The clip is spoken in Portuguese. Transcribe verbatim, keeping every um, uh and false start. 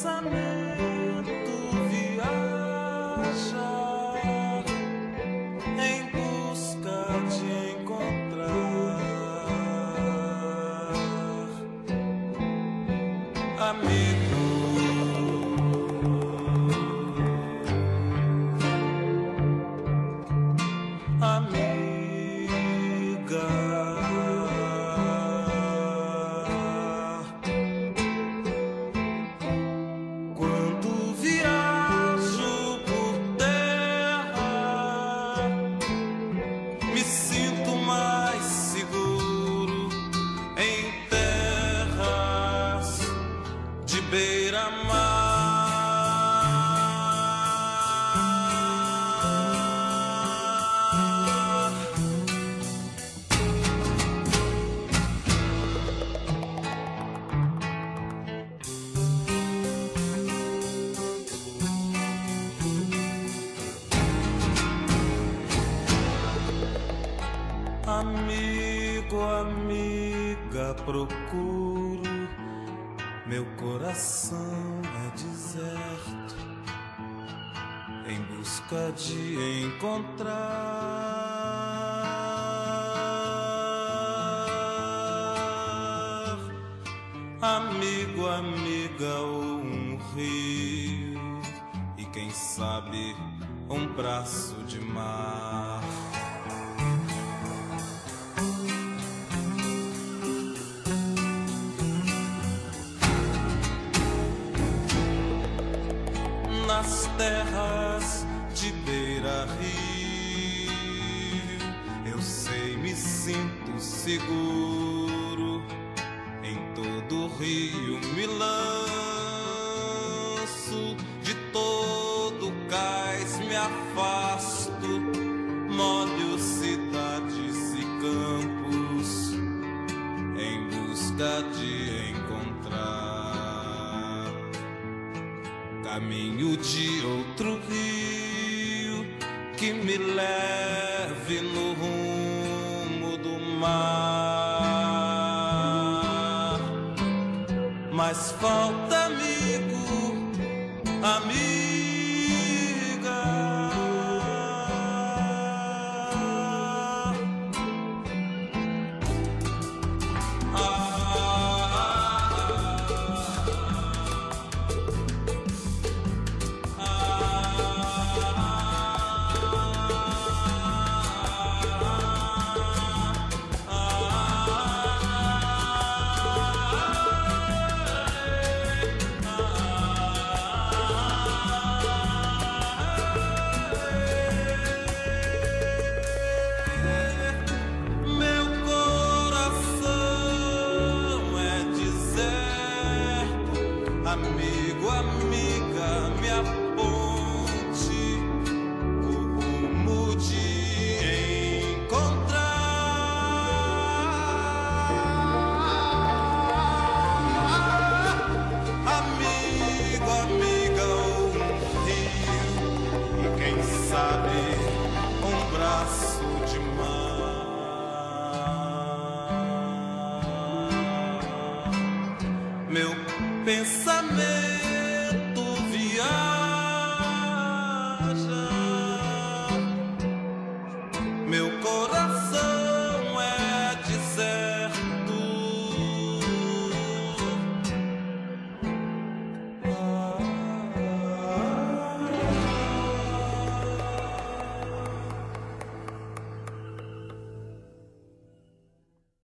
pensamento viaja em busca de encontrar amigo. Amiga, quando viajo por terra, me sinto mais seguro em terras de beira-mar. Amigo, amiga, procuro, meu coração é deserto, em busca de encontrar amigo, amiga, ou um rio, e quem sabe um braço de mar. Nas terras de beira-rio, eu sei, me sinto seguro. Em todo o rio me lanço, de todo cais me afasto, molho cidades e campos em busca de encontrar caminho de outro rio que me leve no rumo do mar. Mas falta amigo, amiga. Amigo, amiga, me aponte o rumo de encontrar amigo, amiga, ou um rio, e quem sabe um braço de mar. Meu pensamento viaja